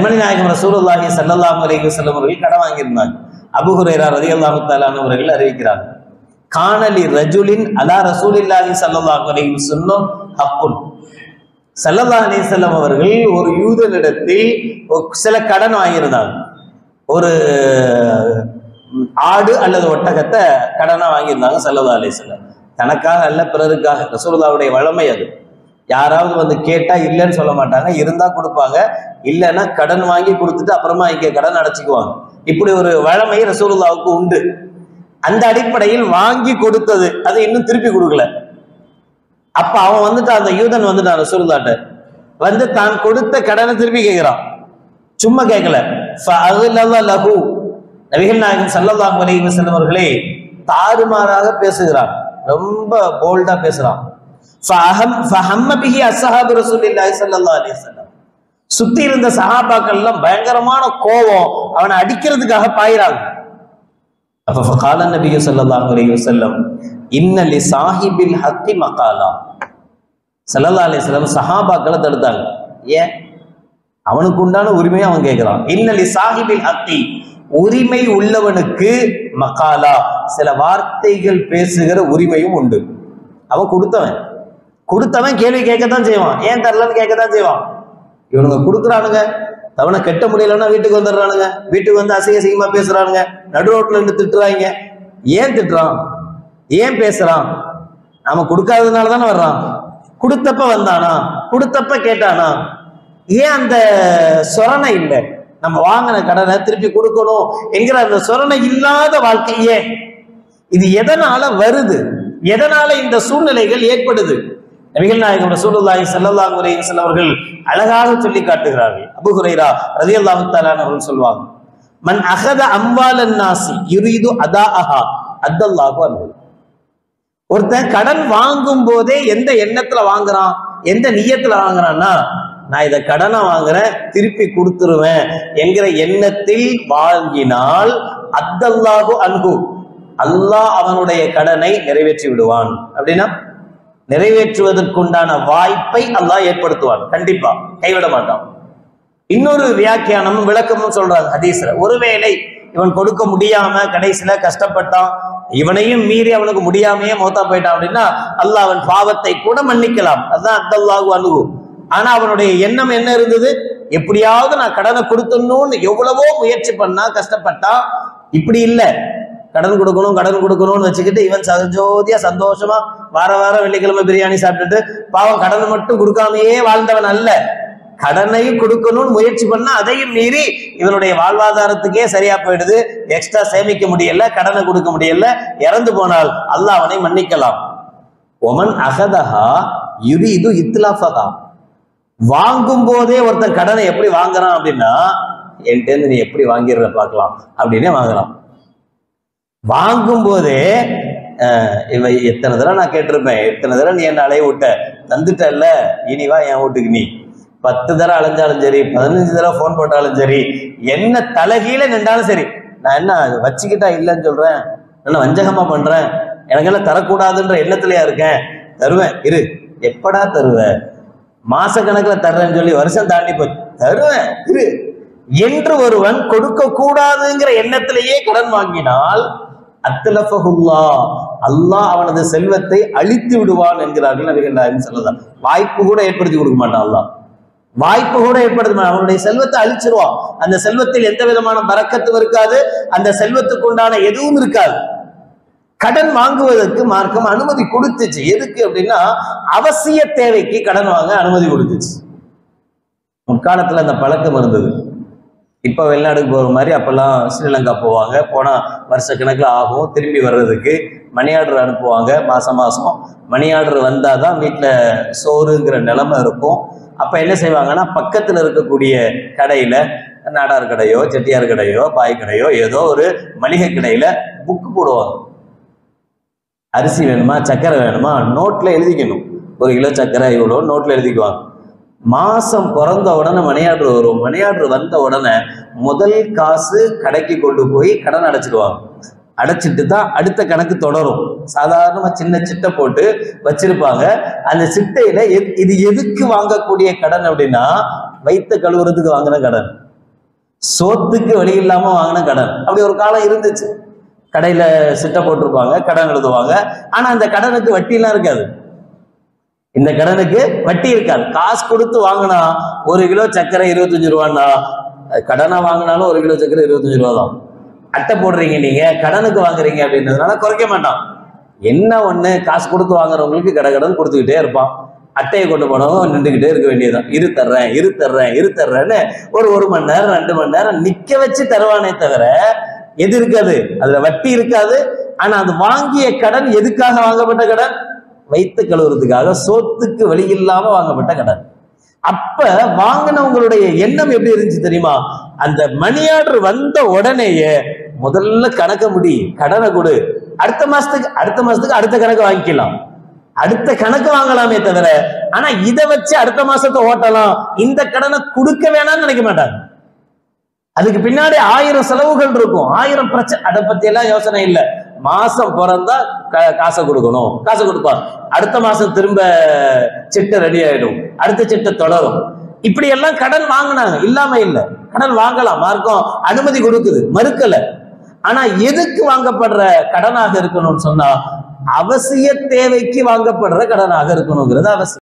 கண்மணி நாயகம் ரசூலுல்லாஹி ஸல்லல்லாஹு அலைஹி வஸல்லம் அவர்கள் கடன் வாங்கியிருந்தாங்க. அபூ ஹுரைரா ரலியல்லாஹு தஆலா அன்ஹு அவர்கள் அறிவிக்கிறாங்க, கானலி ரஜுலின் அலா ரசூலில்லாஹி ஸல்லல்லாஹு அலைஹி வஸல்லம் ஹக்குன். ஸல்லல்லாஹு அலைஹி வஸல்லம் அவர்கள் ஒரு யூதனிடத்தில் சில கடன் வாங்கியிருந்தாங்க. ஒரு ஆடு அல்லது ஒட்டகத்தை கடனா வாங்கியிருந்தாங்க ஸல்லல்லாஹு அலைஹி வஸல்லம். தனக்காக அல்ல, பிறருக்காக. ரசூலுல்லாஹ்வுடைய வழமை அது. யாராவது வந்து கேட்டா இல்லைன்னு சொல்ல மாட்டாங்க, இருந்தா கொடுப்பாங்க, இல்லைன்னா கடன் வாங்கி கொடுத்துட்டு அப்புறமா இங்க கடன் அடைச்சிக்குவாங்க. இப்படி ஒரு வழமை ரசூலுல்லாஹ்வுக்கு உண்டு. அந்த அடிப்படையில் வாங்கி கொடுத்தது, அது இன்னும் திருப்பி கொடுக்கல. அப்ப அவன் வந்துட்டு, அந்த யூதன் வந்துட்டான் ரசூலுல்லாஹ்ட்ட வந்து தான் கொடுத்த கடனை திருப்பி கேட்கிறான். சும்மா கேட்கல, நபிகள் நாயகம் ஸல்லல்லாஹு அலைஹி வஸல்லம் அவர்களே தாறுமாறாக பேசுகிறான், ரொம்ப போல்டா பேசுறான். சுத்தி இருந்த சஹாபாக்கள் எல்லாம் பயங்கரமான கோபம், அவனை அடிக்கிறதுக்காக பாயிறாங்க. அப்ப கால நபி ஸல்லல்லாஹு அலைஹி வஸல்லம் இன்ன லி சாஹிபில் ஹக்கி மகாலா. ஸல்லல்லாஹு அலைஹி வஸல்லம் சஹாபாக்களை தடுத்தாங்க. ஏன்? அவனுக்கு உண்டான உரிமையை அவன் கேட்கிறான். இன்ன லி சாஹிபில் ஹக்கி, உரிமை உள்ளவனுக்கு மகாலா, சில வார்த்தைகள் பேசுகிற உரிமையும் உண்டு. அவன் கொடுத்தவன் கேள்வி கேட்கத்தான் செய்வான், ஏன் தரலன்னு கேட்கத்தான் செய்வான். இவனுங்க கொடுக்குறானுங்க, அவனை கெட்ட முடியலன்னா வீட்டுக்கு வந்துடுறானுங்க, வீட்டுக்கு வந்து அசிங்கமா பேசுறானுங்க, நடு ரோட்ல இருந்து திட்டுறாங்க. ஏன் திட்டுறான், ஏன் பேசுறான்? நாம கொடுக்காததுனால தானே வர்றான். கொடுத்தப்ப வந்தானா, கொடுத்தப்ப கேட்டானா? ஏன் அந்த சொரணை இல்லை? நம்ம வாங்கின கடனை திருப்பி கொடுக்கணும் என்கிற அந்த சொரணை இல்லாத வாழ்க்கையே. இது எதனால வருது? எதனால இந்த சூழ்நிலைகள் ஏற்படுது? நபிகள் நாயகம் ரசூலுல்லாஹி ஸல்லல்லாஹு அலைஹி வஸல்லம் அவர்கள் அழகாக சொல்லி காட்டுகிறார்கள். அபூ ஹுரைரா ரலியல்லாஹு தஆலா அவர்கள் சொல்வாங்க, மன் அகத அம்வாலன் நாசி யுரீது அதாஅஹா அத்தல்லாஹு அன்ஹு. ஒருத்தன் கடன் வாங்கும் போதே எந்த எண்ணத்துல வாங்குறான், எந்த நியத்துல வாங்குறான்னா, நான் இதை கடனை வாங்குறேன், திருப்பி கொடுத்துருவேன் என்கிற எண்ணத்தில் வாங்கினால் அத்தல்லாஹு அன்ஹு, அல்லாஹ் அவனுடைய கடனை நிறைவேற்றி விடுவான். அப்படின்னா நிறைவேற்றுவதற்குண்டான வாய்ப்பை அல்லாஹ் ஏற்படுத்துவான், கண்டிப்பா கைவிட மாட்டான். இன்னொரு வியாக்கியானமும் விளக்கமும் சொல்றாங்க ஹதீஸ்ல, ஒருவேளை இவன் கொடுக்க முடியாம கடைசியில கஷ்டப்பட்டான், இவனையும் மீறி அவனுக்கு முடியாமையே மௌத்தா போயிட்டான் அப்படின்னா அல்லாஹ் அவன் பாவத்தை கூட மன்னிக்கலாம். அதுதான் அத்தல்லாஹு அன்ஹு. ஆனா அவனுடைய எண்ணம் என்ன இருந்தது? எப்படியாவது நான் கடனை கொடுத்துடணும்னு எவ்வளவோ முயற்சி பண்ணா, கஷ்டப்பட்டா. இப்படி இல்லை, கடன் கொடுக்கணும்னு வச்சுக்கிட்டு இவன் ஜோதியா சந்தோஷமா வார வெள்ளிக்கிழமை பிரியாணி சாப்பிட்டுட்டு பாவம் கடனை மட்டும் கொடுக்காமையே வாழ்ந்தவன் அல்ல. கடனையும் கொடுக்கணும்னு முயற்சி பண்ணா அதையும் மீறி இவனுடைய வாழ்வாதாரத்துக்கே சரியா போயிடுது, எக்ஸ்ட்ரா சேமிக்க முடியல, கடனை கொடுக்க முடியல, இறந்து போனால் அல்லாஹ் அவனை மன்னிக்கலாம். ஒமன் அகதஹா யுரீது இத்லாஃபஹா. வாங்கும் போதே ஒருத்தன் கடனை எப்படி வாங்குறான் அப்படின்னா, என்கிட்ட நீ எப்படி வாங்கிடுற பார்க்கலாம் அப்படின்னே வாங்குறான். வாங்கும் போதே இவ எத்தனை தடவை நான் கேட்டிருப்பேன், எத்தனை தடவை நீ என்ன அலைய விட்ட, தந்துட்டல்ல, இனிவா என் வீட்டுக்கு நீ 10 தடவை அலைஞ்சாலும் சரி, 15 தடவை போன் போட்டாலும் சரி, என்ன தலைகீழ நின்றாலும் சரி, நான் என்ன வச்சுக்கிட்டா இல்லைன்னு சொல்றேன், என்ன வஞ்சகமா பண்றேன், எனக்கெல்லாம் தரக்கூடாதுன்ற எண்ணத்துலயா இருக்கேன், தருவேன் இரு. எப்படா தருவேன்? மாச கணக்குல தர்றேன்னு சொல்லி வருஷம் தாண்டி போய் தருவேன் இரு என்று ஒருவன் கொடுக்க கூடாதுங்கிற எண்ணத்திலேயே கடன் வாங்கினால் அத்தலஃபஹுல்லா, அல்லாஹ் அவனது செல்வத்தை அழித்து விடுவான் என்கிறார்கள் நபிகள் நாயகம் ஸல்லல்லாஹு அலைஹி வஸல்லம். வாய்ப்பு கூட ஏற்படுத்தி கொடுக்க மாட்டான் அல்லாஹ், வாய்ப்பு கூட ஏற்படுத்த மாட்டான். அவனுடைய செல்வத்தை அழிச்சிருவான். அந்த செல்வத்தில் எந்த விதமான பரக்கத்தும் இருக்காது, அந்த செல்வத்துக்கு உண்டான எதுவும் இருக்காது. கடன் வாங்குவதற்கு மார்க்கம் அனுமதி கொடுத்துச்சு. எதுக்கு அப்படின்னா, அவசிய தேவைக்கு கடன் வாங்க அனுமதி கொடுத்துச்சு. முற்காலத்துல அந்த பழக்கம் இருந்தது. இப்ப வெளிநாடுக்கு போற மாதிரி அப்பெல்லாம் ஸ்ரீலங்கா போவாங்க, போனா வருஷ கணக்கில் ஆகும். திரும்பி வர்றதுக்கு மணி ஆர்டர் அனுப்புவாங்க. மாசம் மணி ஆர்டர் வந்தாதான் வீட்டுல சோறுங்கிற நிலைமை இருக்கும். அப்ப என்ன செய்வாங்கன்னா, பக்கத்துல இருக்கக்கூடிய கடையில, நாடார் கடையோ செட்டியார் கடையோ பாய் கடையோ ஏதோ ஒரு மளிகை கடையில புக்கு போடுவாங்க. அரிசி வேணுமா, சர்க்கரை வேணுமா, நோட்ல எழுதிக்கணும். 1 கிலோ சர்க்கரை இவ்வளோ நோட்ல எழுதிக்குவாங்க. மாசம் பிறந்த உடனே மணி ஆர்டர் வரும். மணி ஆர்டர் வந்த உடனே முதல் காசு கடைக்கு கொண்டு போய் கடன் அடைச்சிடுவாங்க. அடைச்சிட்டு தான் அடுத்த கணக்கு தொடரும். சாதாரணமா சின்ன சிட்டை போட்டு வச்சிருப்பாங்க. அந்த சிட்டையில இது எதுக்கு வாங்கக்கூடிய கடன் அப்படின்னா, வைத்த கழுவுறதுக்கு வாங்கின கடன். சோத்துக்கு வழி இல்லாம வாங்கின கடன். அப்படி ஒரு காலம் இருந்துச்சு. கடையில சிட்டை போட்டிருப்பாங்க, கடன் எழுதுவாங்க. ஆனா அந்த கடனுக்கு வட்டி எல்லாம் இருக்காது. இந்த கடனுக்கு வட்டி இருக்காது. காசு கொடுத்து வாங்கினா 1 கிலோ சர்க்கரை 25 ரூபான்னா, கடனா வாங்கினாலும் 1 கிலோ சர்க்கரை 25 ரூபா தான். அட்டை போடுறீங்க, நீங்க கடனுக்கு வாங்குறீங்க அப்படின்றதுனால குறைக்க மாட்டான். என்ன ஒண்ணு, காசு கொடுத்து வாங்குறவங்களுக்கு கடன் கொடுத்துக்கிட்டே இருப்பான். அட்டையை கொண்டு போனவங்க நின்றுகிட்டே இருக்க வேண்டியதுதான். இரு தர்றேன்னு ஒரு மணி நேரம் 2 மணி நேரம் நிக்க வச்சு தருவானே தவிர எது இருக்காது, அதுல வட்டி இருக்காது. ஆனா அது வாங்கிய கடன் எதுக்காக வாங்கப்பட்ட கடன்? வைத்து கழுவுறதுக்காக, சோத்துக்கு வழி இல்லாம வாங்கப்பட்ட கடன். அப்ப வாங்கினவங்களுடைய எண்ணம் எப்படி இருந்துச்சு தெரியுமா? அந்த மணி ஆர்டர் வந்த உடனேயே முதல்ல கணக்க முடி, கடனை கொடு, அடுத்த மாசத்துக்கு அடுத்த கணக்கு வாங்கிக்கலாம், அடுத்த கணக்கு வாங்கலாமே தவிர, ஆனா இதை வச்சு அடுத்த மாசத்தை ஓட்டலாம், இந்த கடனை கொடுக்க வேணாம்னு நினைக்க மாட்டாங்க. அதுக்கு பின்னாடி 1000 செலவுகள் இருக்கும், 1000 பிரச்சனை. அதை பத்தி எல்லாம் யோசனை இல்லை. மாசம் பிறந்தா காசை கொடுக்கணும், காசை கொடுப்பான், அடுத்த மாசம் திரும்ப சிட்டை ரெடி ஆயிடும், அடுத்த சிட்டை தொடரும். இப்படி எல்லாம் கடன் வாங்கினாங்க, இல்லாம இல்லை. கடன் வாங்கலாம், மார்க்கம் அனுமதி கொடுக்குது, மறுக்கல. ஆனா எதுக்கு வாங்கப்படுற கடனாக இருக்கணும்னு சொன்னா, அவசிய தேவைக்கு வாங்கப்படுற கடனாக இருக்கணுங்கிறது அவசியம்.